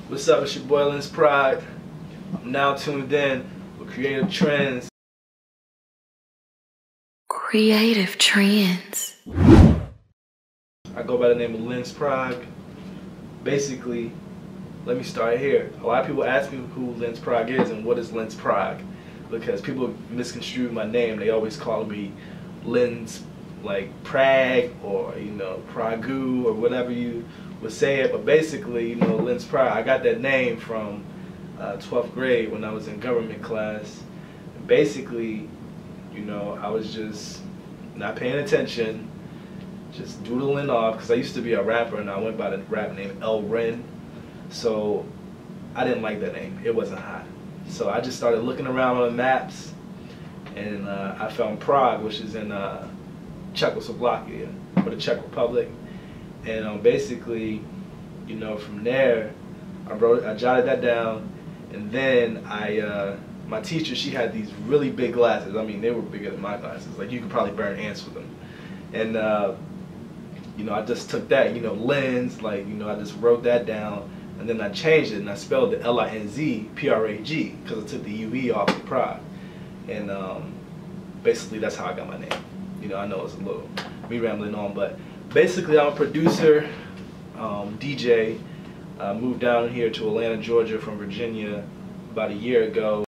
What's up, it's your boy Lens Pride. I'm now tuned in with Creative Trends. Creative Trends. I go by the name of Lens Pride. Basically, let me start here. A lot of people ask me who Lens Pride is and what is Lens Pride, because people misconstrue my name. They always call me Lens, like Prag, or Pragu, or whatever you would say it. But basically, Lens Pride, I got that name from 12th grade when I was in government class. And basically, I was just not paying attention, just doodling off, because I used to be a rapper and I went by the rap name El Ren. So I didn't like that name. It wasn't hot. So I just started looking around on the maps, and I found Prague, which is in Czechoslovakia, or the Czech Republic. And basically, from there, I jotted that down, and then my teacher, she had these really big glasses. I mean, they were bigger than my glasses. Like, you could probably burn ants with them. And I just took that, lens, like, I just wrote that down, and then I changed it, and I spelled the L-I-N-Z P-R-A-G, because I took the U-E off of Prague. And basically, that's how I got my name. I know it's a little me rambling on, but basically, I'm a producer, DJ. Moved down here to Atlanta, Georgia from Virginia about a year ago.